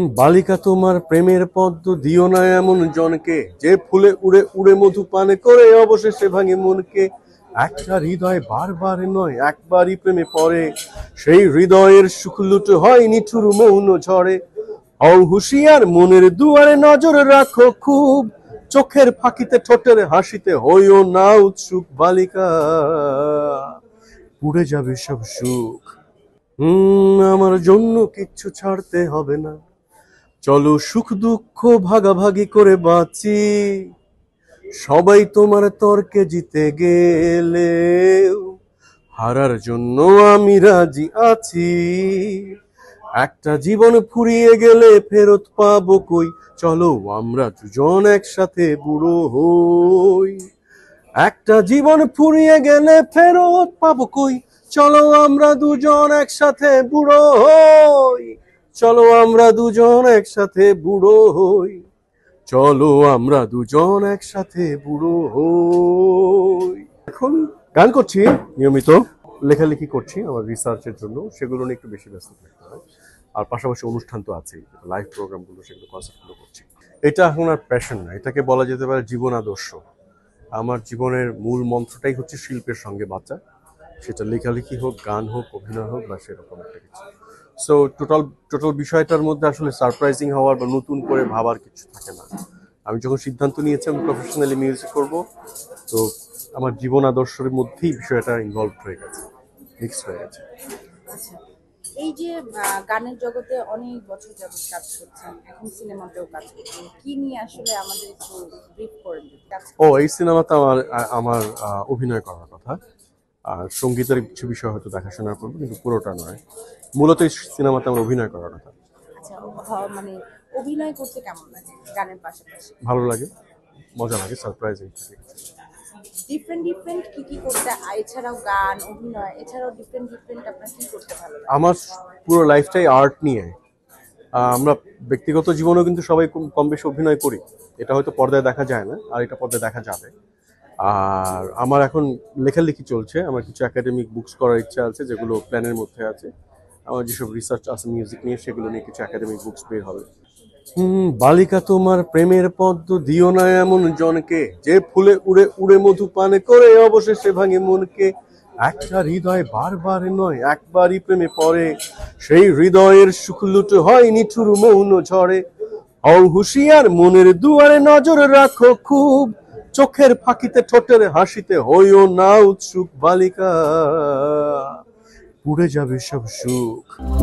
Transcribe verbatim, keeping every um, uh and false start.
বালিকা তোমার প্রেমের পদ্ম দিও না এমন জনকে, যে ফুলে উড়ে উড়ে মধু পান করে অবশেষে ভাঙে মনকে। একটা হৃদয় বারবার নয় একবারই প্রেমে পড়ে, সেই হৃদয়ের সুখ লুট হয় নিঠুর মৌন ঝড়ে। হও হুঁশিয়ার মনের দুয়ারে নজর রাখো খুব, চোখের ফাঁকিতে ঠোঁটের হাসিতে হইও না উৎসুক। বালিকা পুড়ে যাবে সব সুখ। হম আমার জন্য কিচ্ছু ছাড়তে হবে না, চলো সুখ দুঃখ ভাগাভাগি করে বাঁচি। সবাই তোমার তর্কে জিতে গেলে হারার জন্য আমি রাজি আছি। একটা জীবন ফুরিয়ে গেলে ফেরত পাবো কই, চলো আমরা দুজন একসাথে বুড়ো হই। একটা জীবন ফুরিয়ে গেলে ফেরত পাবো কই, চলো আমরা দুজন একসাথে বুড়ো হই। চলো আমরা দুজন একসাথে বুড়ো হই। চলো আমরা দুজন একসাথে বুড়ো হই। এখন গান করছি, নিয়মিত লেখালেখি করছি আমার রিসার্চের জন্য, সেগুলো নিয়ে একটু বেশি ব্যস্ত থাকতে হয়। আর পাশাপাশি অনুষ্ঠান তো আছেই, লাইভ প্রোগ্রামগুলো, সেগুলো কনসার্টগুলো করছি। এটা এখন আর প্যাশন না, এটাকে বলা যেতে পারে জীবন আদর্শ। আমার জীবনের মূল মন্ত্রটাই হচ্ছে শিল্পের সঙ্গে বাঁচা, সেটা লেখালেখি হোক, গান হোক, অভিনয় হোক বা সেরকম একটা কিছু। সো টোটাল টোটাল বিষয়টার মধ্যে আসলে সারপ্রাইজিং হওয়ার বা নতুন করে ভাবার কিছু থাকে না। আমি যখন সিদ্ধান্ত নিয়েছি আমি প্রফেশনালি মিউজিক করব, তো আমার জীবন আদর্শের মধ্যেই বিষয়টা ইনভলভ হয়ে গেছে, মিক্স হয়ে গেছে। আচ্ছা, এই যে গানের জগতে অনেক বছর যাবত কাজ করছেন, এখন সিনেমাতেও কাজ করছেন, কি নিয়ে আসলে আমাদের একটু ব্রিফ করে দিন। ও, এই সিনেমাতে আমার আমার অভিনয় করার কথা, আর সঙ্গীতের কিছু বিষয় হয়তো দেখাশোনা করবো, কিন্তু পুরোটা নয়। মূলত এই সিনেমাতে আমার অভিনয় করার কথা। আচ্ছা, মানে অভিনয় করতে কেমন লাগে গানের পাশাপাশি? ভালো লাগে, মজা লাগে, সারপ্রাইজিং থাকে। ডিফারেন্ট ডিফারেন্ট কি কি করতে, এছাড়াও গান, অভিনয়, এছাড়াও ডিফারেন্ট ডিফারেন্ট আপনার কি করতে ভালো লাগে? আমার পুরো লাইফটাই আর্ট নিয়ে। আমরা ব্যক্তিগত জীবনেও কিন্তু সবাই কম বেশি অভিনয় করি, এটা হয়তো পর্দায় দেখা যায় না, আর এটা পর্দায় দেখা যাবে। আর আমার এখন লেখালেখি চলছে, আমার কিছু একাডেমিক বুকস করার ইচ্ছা আছে, যেগুলো প্ল্যানের মধ্যে আছে। আমার যেসব রিসার্চ আছে মিউজিক নিয়ে, সেগুলো নিয়ে কিছু একাডেমিক বুকস বের হবে। হম বালিকা তোমার প্রেমের পদ্ম দিও না এমন জনকে, যে ফুলে উড়ে উড়ে মধু পান করে অবশেষে ভাঙে মনকে। একটা হৃদয় বারবার নয় একবারই প্রেমে পড়ে, সেই হৃদয়ের সুখ লুট হয় নিঠুর মৌন ঝড়ে। হও হুঁশিয়ার মনের দুয়ারে নজর রাখো খুব, চোখের ফাঁকিতে ঠোঁটের হাসিতে হইও না উৎসুক। বালিকা পুড়ে যাবে সব সুখ।